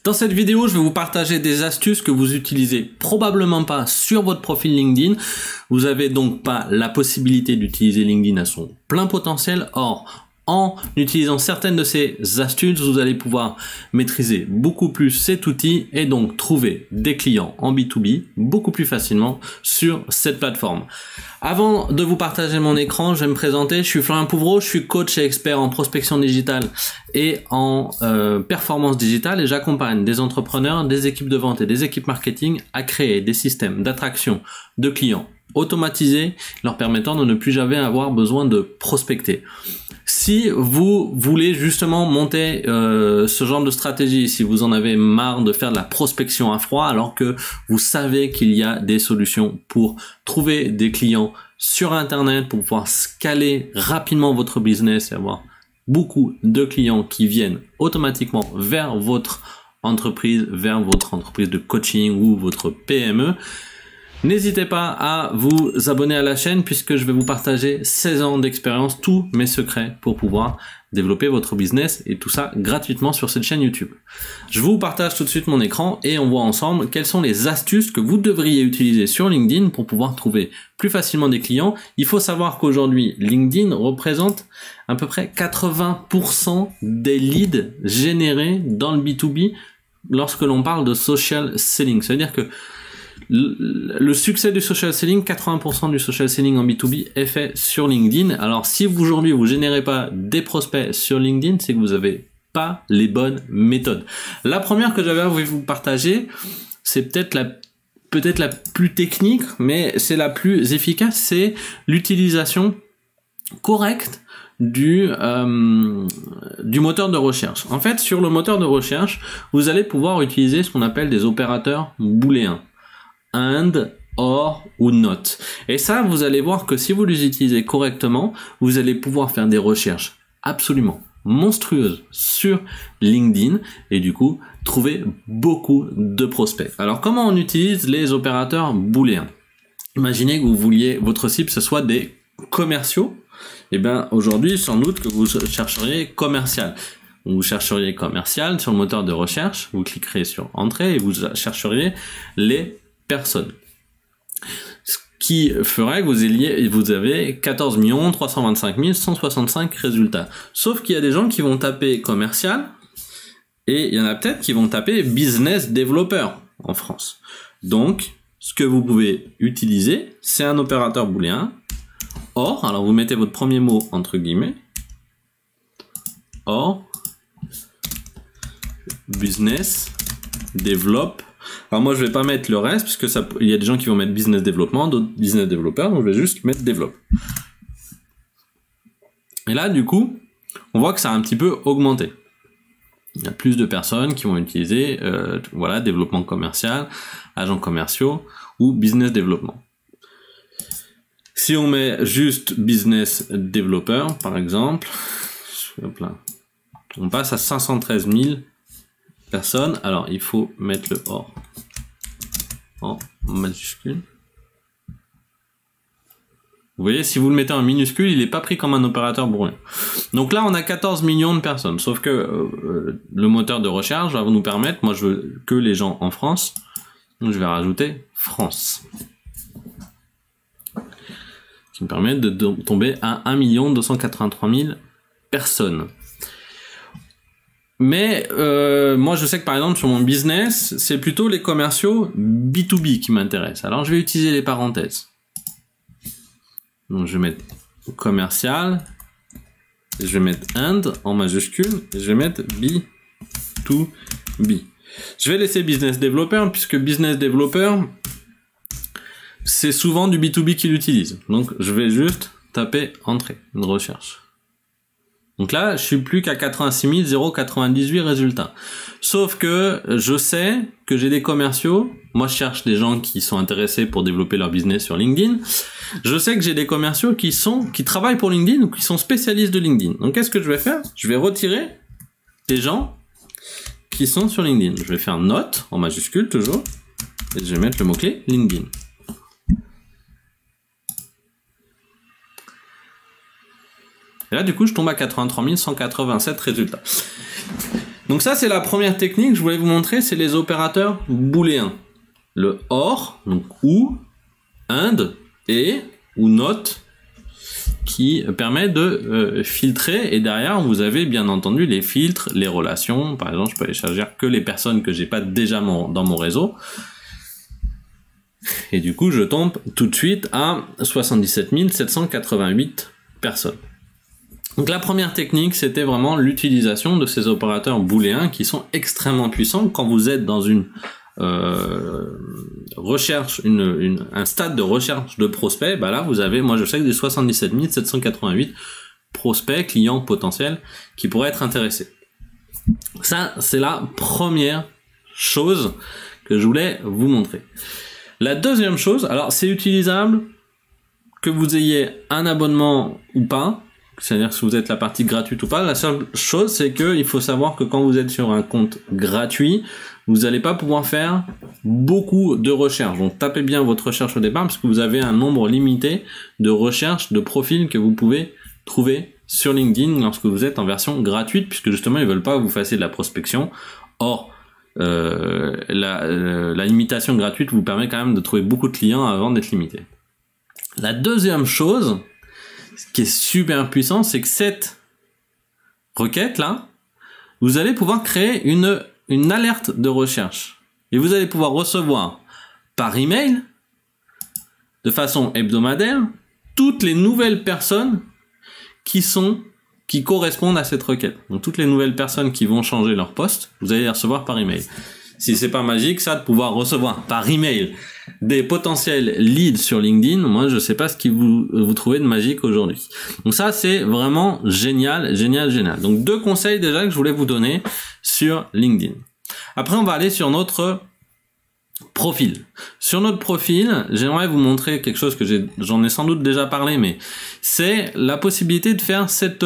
Dans cette vidéo, je vais vous partager des astuces que vous utilisez probablement pas sur votre profil LinkedIn. Vous avez donc pas la possibilité d'utiliser LinkedIn à son plein potentiel. Or, en utilisant certaines de ces astuces, vous allez pouvoir maîtriser beaucoup plus cet outil et donc trouver des clients en B2B beaucoup plus facilement sur cette plateforme. Avant de vous partager mon écran, je vais me présenter. Je suis Florian Pouvreau, je suis coach et expert en prospection digitale et en performance digitale et j'accompagne des entrepreneurs, des équipes de vente et des équipes marketing à créer des systèmes d'attraction de clients automatisés leur permettant de ne plus jamais avoir besoin de prospecter. Si vous voulez justement monter ce genre de stratégie, si vous en avez marre de faire de la prospection à froid alors que vous savez qu'il y a des solutions pour trouver des clients sur Internet, pour pouvoir scaler rapidement votre business et avoir beaucoup de clients qui viennent automatiquement vers votre entreprise de coaching ou votre PME, n'hésitez pas à vous abonner à la chaîne puisque je vais vous partager 16 ans d'expérience, tous mes secrets pour pouvoir développer votre business et tout ça gratuitement sur cette chaîne YouTube. Je vous partage tout de suite mon écran et on voit ensemble quelles sont les astuces que vous devriez utiliser sur LinkedIn pour pouvoir trouver plus facilement des clients. Il faut savoir qu'aujourd'hui, LinkedIn représente à peu près 80% des leads générés dans le B2B lorsque l'on parle de social selling. C'est-à-dire que le succès du social selling, 80% du social selling en B2B est fait sur LinkedIn. Alors si aujourd'hui vous générez pas des prospects sur LinkedIn, c'est que vous avez pas les bonnes méthodes. La première que j'avais envie de vous partager, c'est peut-être la plus technique, mais c'est la plus efficace, c'est l'utilisation correcte du moteur de recherche. En fait, sur le moteur de recherche, vous allez pouvoir utiliser ce qu'on appelle des opérateurs booléens. And, or ou not. Et ça, vous allez voir que si vous les utilisez correctement, vous allez pouvoir faire des recherches absolument monstrueuses sur LinkedIn et du coup, trouver beaucoup de prospects. Alors, comment on utilise les opérateurs booléens? Imaginez que vous vouliez, votre cible, ce soit des commerciaux. Et bien, aujourd'hui, sans doute que vous chercheriez commercial. Vous chercheriez commercial sur le moteur de recherche, vous cliquerez sur entrée et vous chercheriez les personnes. Ce qui ferait que vous avez 14 325 165 résultats. Sauf qu'il y a des gens qui vont taper commercial et il y en a peut-être qui vont taper business developer en France. Donc, ce que vous pouvez utiliser, c'est un opérateur booléen. Or, alors vous mettez votre premier mot entre guillemets. Or, business develop. Alors moi je vais pas mettre le reste puisque il y a des gens qui vont mettre business développement, d'autres business développeurs, donc je vais juste mettre développe. Et là du coup, on voit que ça a un petit peu augmenté. Il y a plus de personnes qui vont utiliser voilà, développement commercial, agents commerciaux ou business développement. Si on met juste business développeur par exemple, hop là, on passe à 513 000 personnes. Alors il faut mettre le or en majuscule. Vous voyez, si vous le mettez en minuscule, il n'est pas pris comme un opérateur booléen. Donc là, on a 14 millions de personnes. Sauf que le moteur de recherche va nous permettre, moi je veux que les gens en France, donc je vais rajouter France. Ce qui me permet de tomber à 1 283 000 personnes. Mais moi je sais que par exemple sur mon business, c'est plutôt les commerciaux B2B qui m'intéressent. Alors je vais utiliser les parenthèses. Donc je vais mettre commercial, je vais mettre and en majuscule, et je vais mettre B2B. Je vais laisser business developer puisque business developer c'est souvent du B2B qui l'utilise. Donc je vais juste taper entrée, une recherche. Donc là, je suis plus qu'à 86 098 résultats. Sauf que je sais que j'ai des commerciaux. Moi, je cherche des gens qui sont intéressés pour développer leur business sur LinkedIn. Je sais que j'ai des commerciaux qui travaillent pour LinkedIn ou qui sont spécialistes de LinkedIn. Donc, qu'est-ce que je vais faire? Je vais retirer des gens qui sont sur LinkedIn. Je vais faire note en majuscule toujours et je vais mettre le mot-clé LinkedIn. Et là, du coup, je tombe à 83 187 résultats. Donc, Donc ça, c'est la première technique que je voulais vous montrer, c'est les opérateurs booléens. Le OR, donc OU, AND, et, ou NOT, qui permet de filtrer, et derrière, vous avez bien entendu les filtres, les relations. Par exemple, je peux aller choisir que les personnes que j'ai pas déjà dans mon réseau. Et du coup, je tombe tout de suite à 77 788 personnes. Donc la première technique, c'était vraiment l'utilisation de ces opérateurs booléens qui sont extrêmement puissants quand vous êtes dans une recherche, un stade de recherche de prospects. Bah là, vous avez, moi je sais que des 77 788 prospects, clients potentiels qui pourraient être intéressés. Ça, c'est la première chose que je voulais vous montrer. La deuxième chose, alors c'est utilisable que vous ayez un abonnement ou pas, c'est-à-dire si vous êtes la partie gratuite ou pas. La seule chose, c'est que il faut savoir que quand vous êtes sur un compte gratuit, vous n'allez pas pouvoir faire beaucoup de recherches. Donc tapez bien votre recherche au départ parce que vous avez un nombre limité de recherches de profils que vous pouvez trouver sur LinkedIn lorsque vous êtes en version gratuite, puisque justement ils veulent pas que vous fassiez de la prospection. Or, la limitation gratuite vous permet quand même de trouver beaucoup de clients avant d'être limité. La deuxième chose, ce qui est super puissant, c'est que cette requête là, vous allez pouvoir créer une alerte de recherche et vous allez pouvoir recevoir par email de façon hebdomadaire toutes les nouvelles personnes qui correspondent à cette requête. Donc toutes les nouvelles personnes qui vont changer leur poste, vous allez les recevoir par email. Si c'est pas magique ça de pouvoir recevoir par email des potentiels leads sur LinkedIn, moi je sais pas ce que vous trouvez de magique aujourd'hui. Donc ça c'est vraiment génial. Donc deux conseils déjà que je voulais vous donner sur LinkedIn. Après on va aller sur notre profil. Sur notre profil, j'aimerais vous montrer quelque chose que j'en ai sans doute déjà parlé, mais c'est la possibilité de faire cette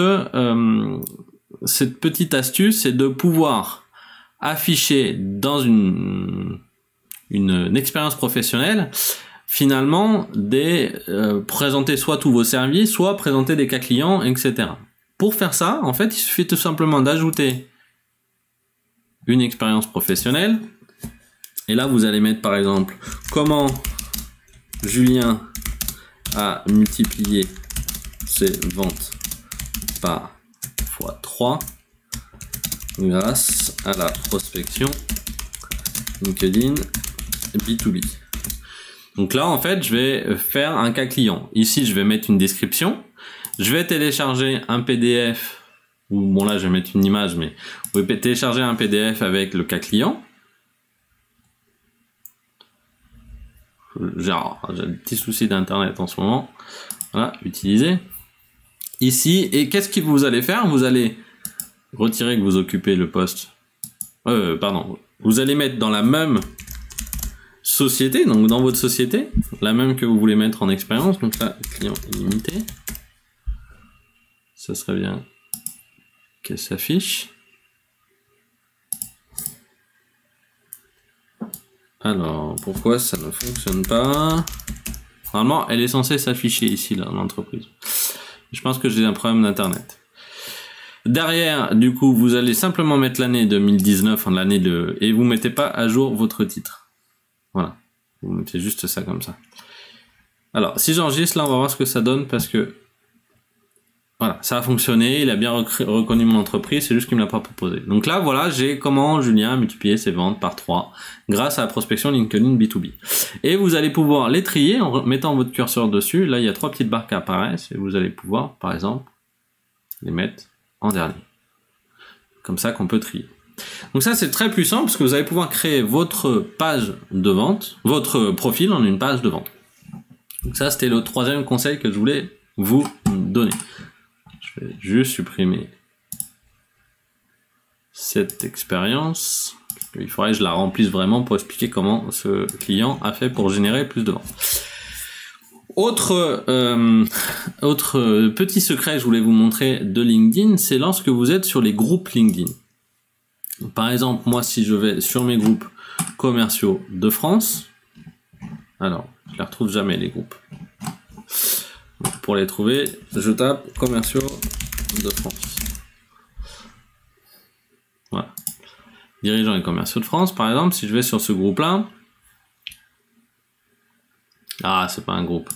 petite astuce, c'est de pouvoir afficher dans une expérience professionnelle, finalement, présenter soit tous vos services, soit présenter des cas clients, etc. Pour faire ça, en fait, il suffit tout simplement d'ajouter une expérience professionnelle. Et là, vous allez mettre par exemple comment Julien a multiplié ses ventes par x3 grâce à la prospection LinkedIn B2B. Donc là, en fait, je vais faire un cas client. Ici, je vais mettre une description. Je vais télécharger un PDF. Ou bon, là, je vais mettre une image, mais vous pouvez télécharger un PDF avec le cas client. Genre, j'ai un petit souci d'internet en ce moment. Voilà, utiliser. Ici, et qu'est-ce que vous allez faire? Vous allez retirer que vous occupez le poste. Vous allez mettre dans la même société, donc dans votre société, la même que vous voulez mettre en expérience. Donc là, client illimité. Ça serait bien qu'elle s'affiche. Alors, pourquoi ça ne fonctionne pas? Normalement, elle est censée s'afficher ici, là, dans l'entreprise. Je pense que j'ai un problème d'internet. Derrière, du coup, vous allez simplement mettre l'année 2019 en l'année et vous mettez pas à jour votre titre. Voilà. Vous mettez juste ça comme ça. Alors, si j'enregistre, là, on va voir ce que ça donne parce que voilà, ça a fonctionné, il a bien reconnu mon entreprise, c'est juste qu'il me l'a pas proposé. Donc là, voilà, j'ai comment Julien a multiplié ses ventes par 3 grâce à la prospection LinkedIn B2B. Et vous allez pouvoir les trier en mettant votre curseur dessus. Là, il y a 3 petites barres qui apparaissent et vous allez pouvoir, par exemple, les mettre en dernier. Comme ça qu'on peut trier. Donc ça, c'est très puissant parce que vous allez pouvoir créer votre page de vente, votre profil en une page de vente. Donc ça, c'était le troisième conseil que je voulais vous donner. Je vais juste supprimer cette expérience. Il faudrait que je la remplisse vraiment pour expliquer comment ce client a fait pour générer plus de ventes. Autre petit secret que je voulais vous montrer de LinkedIn, c'est lorsque vous êtes sur les groupes LinkedIn. Par exemple, moi, si je vais sur mes groupes commerciaux de France, alors, je les retrouve jamais, les groupes. Pour les trouver, je tape commerciaux de France. Voilà. dirigeants et commerciaux de France, par exemple, si je vais sur ce groupe-là, ah, c'est pas un groupe.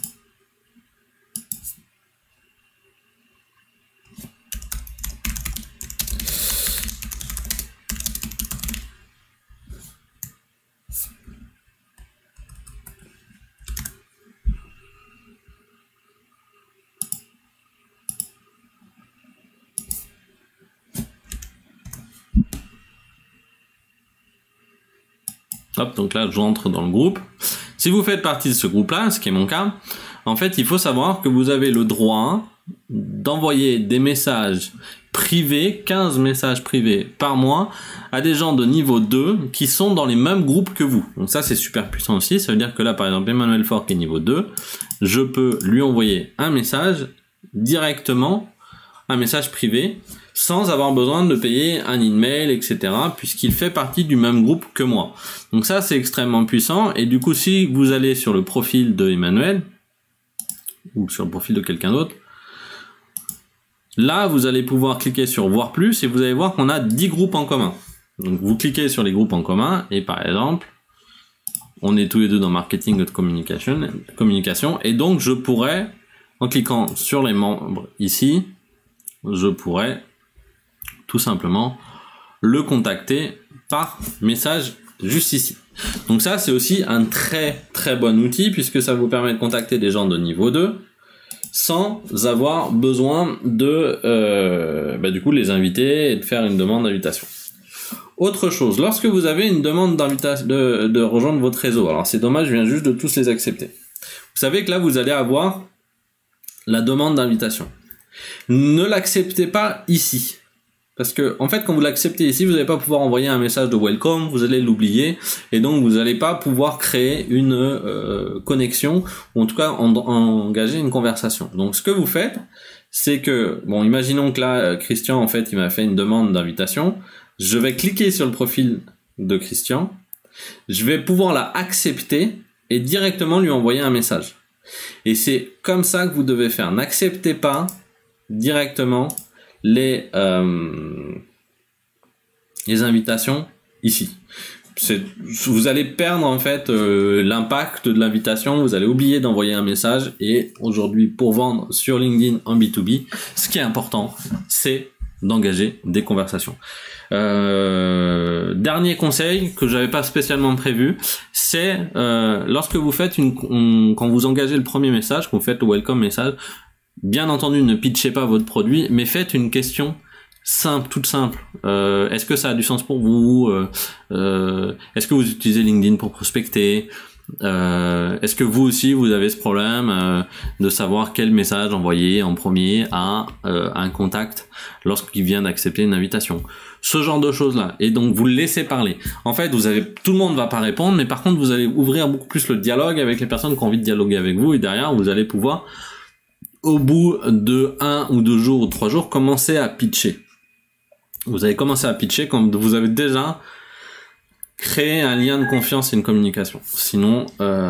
Hop, donc là, j'entre dans le groupe. Si vous faites partie de ce groupe-là, ce qui est mon cas, en fait, il faut savoir que vous avez le droit d'envoyer des messages privés, 15 messages privés par mois, à des gens de niveau 2 qui sont dans les mêmes groupes que vous. Donc ça, c'est super puissant aussi. Ça veut dire que là, par exemple, Emmanuel Faure qui est niveau 2, je peux lui envoyer un message directement, un message privé, sans avoir besoin de payer un email, etc., puisqu'il fait partie du même groupe que moi. Donc ça, c'est extrêmement puissant, et du coup, si vous allez sur le profil de Emmanuel, ou sur le profil de quelqu'un d'autre, là, vous allez pouvoir cliquer sur voir plus, et vous allez voir qu'on a 10 groupes en commun. Donc vous cliquez sur les groupes en commun, et par exemple, on est tous les deux dans marketing de communication, et donc je pourrais, en cliquant sur les membres ici, je pourrais tout simplement le contacter par message juste ici. Donc ça, c'est aussi un très très bon outil puisque ça vous permet de contacter des gens de niveau 2 sans avoir besoin de du coup les inviter et de faire une demande d'invitation. Autre chose, lorsque vous avez une demande d'invitation de rejoindre votre réseau, alors c'est dommage, je viens juste de tous les accepter. Vous savez que là, vous allez avoir la demande d'invitation. Ne l'acceptez pas ici. Parce que, en fait, quand vous l'acceptez ici, vous n'allez pas pouvoir envoyer un message de welcome, vous allez l'oublier, et donc vous n'allez pas pouvoir créer une connexion, ou en tout cas engager une conversation. Donc ce que vous faites, c'est que, bon, imaginons que là, Christian, en fait, il m'a fait une demande d'invitation, je vais cliquer sur le profil de Christian, je vais pouvoir la accepter, et directement lui envoyer un message. Et c'est comme ça que vous devez faire. N'acceptez pas directement les invitations ici. Vous allez perdre en fait l'impact de l'invitation, vous allez oublier d'envoyer un message, et aujourd'hui, pour vendre sur LinkedIn en B2B, ce qui est important, c'est d'engager des conversations. Dernier conseil que j'avais pas spécialement prévu, c'est lorsque vous faites quand vous engagez le premier message, quand vous faites le welcome message, bien entendu, ne pitchez pas votre produit, mais faites une question simple, toute simple. Est-ce que ça a du sens pour vous? Est-ce que vous utilisez LinkedIn pour prospecter? Est-ce que vous aussi vous avez ce problème de savoir quel message envoyer en premier à un contact lorsqu'il vient d'accepter une invitation? Ce genre de choses là. Et donc vous le laissez parler. En fait, tout le monde va pas répondre, mais par contre vous allez ouvrir beaucoup plus le dialogue avec les personnes qui ont envie de dialoguer avec vous, et derrière vous allez pouvoir, au bout de 1 ou 2 jours ou 3 jours, commencer à pitcher. Vous allez commencer à pitcher quand vous avez déjà créé un lien de confiance et une communication. Sinon,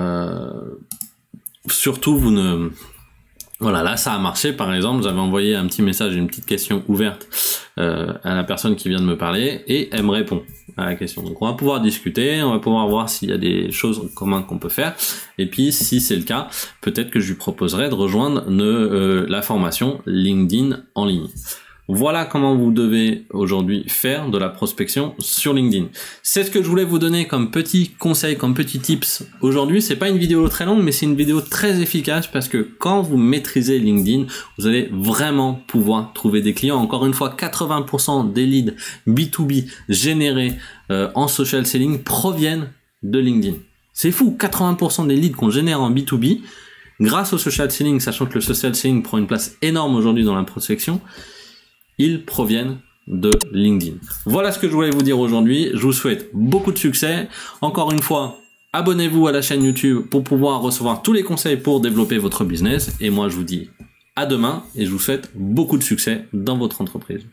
surtout, voilà, là, ça a marché, par exemple, j'avais envoyé un petit message, une petite question ouverte à la personne qui vient de me parler, et elle me répond à la question. Donc, on va pouvoir discuter, on va pouvoir voir s'il y a des choses en commun qu'on peut faire, et puis, si c'est le cas, peut-être que je lui proposerai de rejoindre la formation LinkedIn en ligne. Voilà comment vous devez aujourd'hui faire de la prospection sur LinkedIn. C'est ce que je voulais vous donner comme petit conseil, comme petit tips aujourd'hui. C'est pas une vidéo très longue, mais c'est une vidéo très efficace parce que quand vous maîtrisez LinkedIn, vous allez vraiment pouvoir trouver des clients. Encore une fois, 80% des leads B2B générés en social selling proviennent de LinkedIn. C'est fou, 80% des leads qu'on génère en B2B, grâce au social selling, sachant que le social selling prend une place énorme aujourd'hui dans la prospection, ils proviennent de LinkedIn. Voilà ce que je voulais vous dire aujourd'hui. Je vous souhaite beaucoup de succès. Encore une fois, abonnez-vous à la chaîne YouTube pour pouvoir recevoir tous les conseils pour développer votre business. Et moi, je vous dis à demain et je vous souhaite beaucoup de succès dans votre entreprise.